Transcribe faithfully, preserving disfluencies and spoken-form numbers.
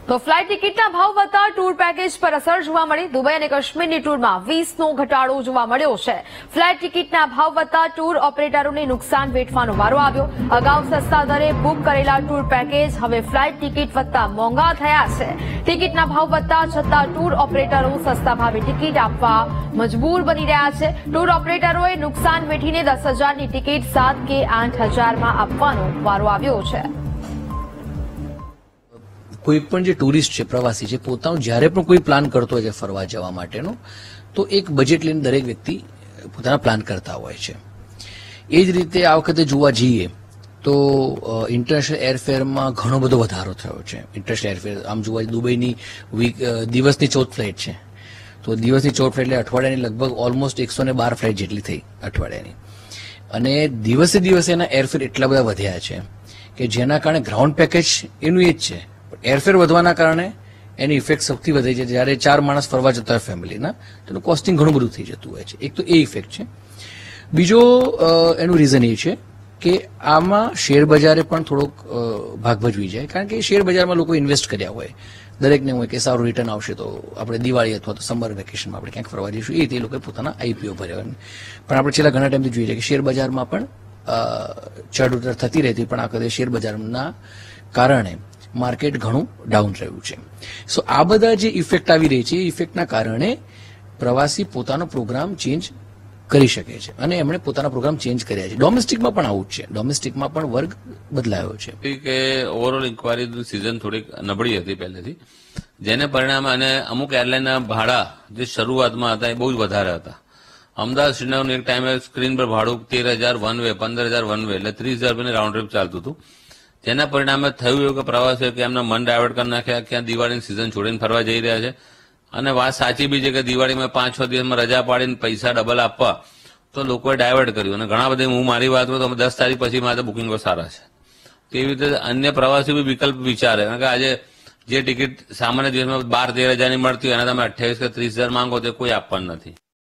તો ફ્લાઇટ ટિકિટના ભાવ વધતા ટૂર પેકેજ પર અસર જોવા મળી. દુબઈ અને કાશ્મીરની ટૂરમાં વીસનો ઘટાડો જોવા મળ્યો છે. ફ્લાઇટ ટિકિટના ભાવ વધતા ટૂર ઓપરેટરોને નુકસાન વેઠવાનો વારો આવ્યો. અગાઉ સસ્તા દરે બુક કરેલા ટૂર પેકેજ હવે ફ્લાઇટ ટિકિટ વધતા મોંઘા થયા છે. ટિકિટના ભાવ વધતા છતાં ટૂર ઓપરેટરો સસ્તા ભાવે ટિકિટ આપવા મજબૂર બની રહ્યા છે. ટૂર ઓપરેટરોએ નુકસાન વેઠીને દસ હજારની ટિકિટ સાત કે આઠ હજારમાં આપવાનો વારો આવ્યો છે. કોઈ પણ જે ટુરિસ્ટ છે, પ્રવાસી છે, પોતાનું જ્યારે પણ કોઈ પ્લાન કરતો હોય છે ફરવા જવા માટેનો, તો એક બજેટ લઈને દરેક વ્યક્તિ પોતાના પ્લાન કરતા હોય છે. એ જ રીતે આ વખતે જોવા જઈએ તો ઇન્ટરનેશનલ એરફેરમાં ઘણો બધો વધારો થયો છે. ઇન્ટરનેશનલ એરફેર આમ જોવા જઈએ દુબઈની વીક દિવસની ચૌદ ફ્લાઇટ છે, તો દિવસની ચૌદ ફ્લાઇટ એટલે અઠવાડિયાની લગભગ ઓલમોસ્ટ એકસો ને બાર ફ્લાઇટ જેટલી થઈ અઠવાડિયાની. અને દિવસે દિવસે એના એરફેર એટલા બધા વધ્યા છે કે જેના કારણે ગ્રાઉન્ડ પેકેજ એનું એ જ છે. એરફેર વધવાના કારણે એની ઇફેક્ટ સૌથી વધે છે. જ્યારે ચાર માણસ ફરવા જતા હોય ફેમિલીના, તેનું કોસ્ટિંગ ઘણું બધું થઈ જતું હોય છે. એક તો એ ઇફેક્ટ છે. બીજો એનું રીઝન એ છે કે આમાં શેર બજારે પણ થોડોક ભાગ ભજવી જાય, કારણ કે શેર બજારમાં લોકો ઇન્વેસ્ટ કર્યા હોય, દરેકને હોય કે સારું રિટર્ન આવશે તો આપણે દિવાળી અથવા તો સમર વેકેશનમાં આપણે ક્યાંક ફરવા જઈશું, એ તે લોકોએ પોતાના આઈપીઓ ભર્યા હોય. પણ આપણે છેલ્લા ઘણા ટાઈમથી જોઈએ છે કે શેર બજારમાં પણ ચઢ ઉતર થતી રહેતી, પણ આ વખતે શેર બજારના કારણે માર્કેટ ઘણું ડાઉન રહ્યું છે. સો આ બધા જે ઇફેક્ટ આવી રહી છે, એ ઇફેક્ટના કારણે પ્રવાસી પોતાનો પ્રોગ્રામ ચેન્જ કરી શકે છે અને એમણે પોતાના પ્રોગ્રામ ચેન્જ કર્યા છે. ડોમેસ્ટિકમાં પણ આવું જ છે. ડોમેસ્ટિકમાં પણ વર્ગ બદલાયો છે. કે ઓવરઓલ ઇન્કવાયરી સિઝન થોડીક નબળી હતી પહેલેથી, જેને પરિણામે અને અમુક એરલાઇનના ભાડા જે શરૂઆતમાં હતા એ બહુ જ વધારે હતા. અમદાવાદ શ્રીનગરનું એક ટાઈમે સ્ક્રીન પર ભાડું તેર હજાર વન વે, પંદર હજાર વન વે, એટલે ત્રીસ હજાર રૂપિયાની રાઉન્ડ ટ્રીપ ચાલતું હતું. જેના પરિણામે થયું એવું કે પ્રવાસીઓ કે એમના મન ડાયવર્ટ કરી નાખ્યા, ક્યાં દિવાળીની સિઝન છોડીને ફરવા જઈ રહ્યા છે. અને વાત સાચી બી છે કે દિવાળીમાં પાંચ છ દિવસમાં રજા પાડીને પૈસા ડબલ આપવા તો લોકોએ ડાયવર્ટ કર્યું. અને ઘણા બધા, હું મારી વાત કરું તો દસ તારીખ પછી મારે બુકિંગો સારા છે. તેવી રીતે અન્ય પ્રવાસીઓ બી વિકલ્પ વિચારે, કારણ કે આજે જે ટિકિટ સામાન્ય દિવસમાં બાર તેર હજારની મળતી હોય એના તમે અઠ્યાવીસ કે ત્રીસ હજાર માંગો તો કોઈ આપવાનું નથી.